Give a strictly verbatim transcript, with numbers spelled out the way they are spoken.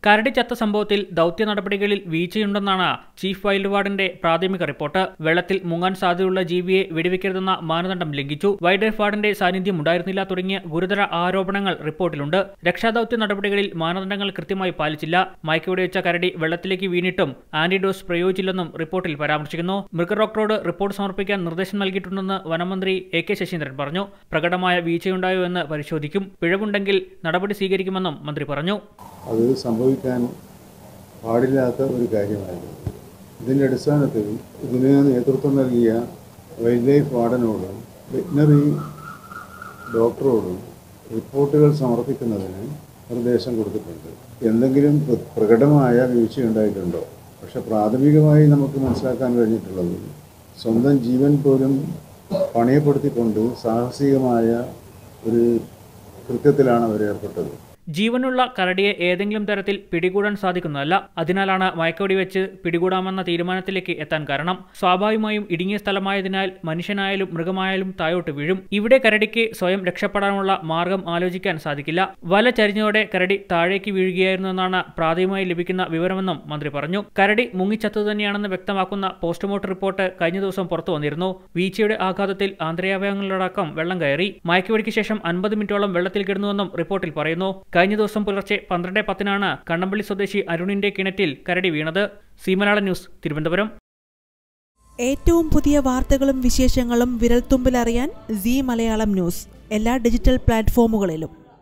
കരടി ചത്ത സംഭവത്തിൽ ദൗത്യ നടപടികളിൽ വീഴ്ചയുണ്ടെന്നാണ് ചീഫ് വൈൽഡ് വാർഡന്റെ പ്രാഥമിക റിപ്പോർട്ട്. വെള്ളത്തിൽ മുങ്ങാൻ സാധ്യതയുള്ള ജീവിയെ വെടിവെക്കരുതെന്ന മാനദണ്ഡം ലംഘിച്ചു, വൈൽഡ് ലൈഫ് വാർഡന്റെ സാന്നിധ്യം ഉണ്ടായിരുന്നില്ല തുടങ്ങിയ ഗുരുതര ആരോപണങ്ങൾ റിപ്പോർട്ടിലുണ്ട്. രക്ഷാദൗത്യ നടപടികളിൽ മാനദണ്ഡങ്ങൾ കൃത്യമായി പാലിച്ചില്ല. മയക്കുവെടിവെച്ച കരടി വെള്ളത്തിലേക്ക് വീണിട്ടും ആന്റിഡോസ് പ്രയോഗിച്ചില്ലെന്നും റിപ്പോർട്ടിൽ പരാമർശിക്കുന്നു. മൃഗഡോക്ടറോട് റിപ്പോർട്ട് സമർപ്പിക്കാൻ നിർദ്ദേശം നൽകിയിട്ടുണ്ടെന്ന് വനമന്ത്രി എ കെ ശശീന്ദ്രൻ പറഞ്ഞു. പ്രകടമായ വീഴ്ചയുണ്ടായോ എന്ന് പരിശോധിക്കും, പിഴവുണ്ടെങ്കിൽ നടപടി സ്വീകരിക്കുമെന്നും മന്ത്രി പറഞ്ഞു. അത് സംഭവിക്കാൻ പാടില്ലാത്ത ഒരു കാര്യമായിരുന്നു. ഇതിൻ്റെ അടിസ്ഥാനത്തിൽ ഇതിന് നേതൃത്വം നൽകിയ വൈൽഡ് ലൈഫ് വാർഡനോടും വെറ്റിനറി ഡോക്ടറോടും റിപ്പോർട്ടുകൾ സമർപ്പിക്കുന്നതിന് നിർദ്ദേശം കൊടുത്തിട്ടുണ്ട്. എന്തെങ്കിലും പ്രകടമായ വീഴ്ചയുണ്ടായിട്ടുണ്ടോ? പക്ഷെ പ്രാഥമികമായി നമുക്ക് മനസ്സിലാക്കാൻ കഴിഞ്ഞിട്ടുള്ളത് സ്വന്തം ജീവൻ പോലും പണയപ്പെടുത്തിക്കൊണ്ട് സാഹസികമായ ഒരു കൃത്യത്തിലാണ് അവർ ഏർപ്പെട്ടത്. ജീവനുള്ള കരടിയെ ഏതെങ്കിലും തരത്തിൽ പിടികൂടാൻ സാധിക്കുന്നതല്ല. അതിനാലാണ് മയക്കുവെടിവെച്ച് പിടികൂടാമെന്ന തീരുമാനത്തിലേക്ക് എത്താൻ കാരണം. സ്വാഭാവികമായും ഇടുങ്ങിയ സ്ഥലമായതിനാൽ മനുഷ്യനായാലും മൃഗമായാലും താഴോട്ട് വീഴും. ഇവിടെ കരടിക്ക് സ്വയം രക്ഷപ്പെടാനുള്ള മാർഗം ആലോചിക്കാൻ സാധിക്കില്ല. വല ചരിഞ്ഞതോടെ കരടി താഴേക്ക് വീഴുകയായിരുന്നുവെന്നാണ് പ്രാഥമികമായി ലഭിക്കുന്ന വിവരമെന്നും മന്ത്രി പറഞ്ഞു. കരടി മുങ്ങിച്ചത്തു തന്നെയാണെന്ന് വ്യക്തമാക്കുന്ന പോസ്റ്റ്മോർട്ടം റിപ്പോർട്ട് കഴിഞ്ഞ ദിവസം പുറത്തു വന്നിരുന്നു. വീഴ്ചയുടെ ആഘാതത്തിൽ ആന്തരാവയവങ്ങളിലടക്കം വെള്ളം കയറി. മയക്കുവെടിക്ക് ശേഷം അൻപത് മിനിറ്റോളം വെള്ളത്തിൽ കിടന്നുവെന്നും റിപ്പോർട്ടിൽ പറയുന്നു. കഴിഞ്ഞ ദിവസം പുലർച്ചെ പന്ത്രണ്ട് പത്തിനാണ് കണ്ണമ്പള്ളി സ്വദേശി അരുണിന്റെ കിണറ്റിൽ കരടി വീണത്. സീ മലയാളം ന്യൂസ്, തിരുവനന്തപുരം. ഏറ്റവും പുതിയ വാർത്തകളും വിശേഷങ്ങളും വിരൽത്തുമ്പിലറിയാൻ സീ മലയാളം ന്യൂസ് എല്ലാ ഡിജിറ്റൽ പ്ലാറ്റ്ഫോമുകളിലും.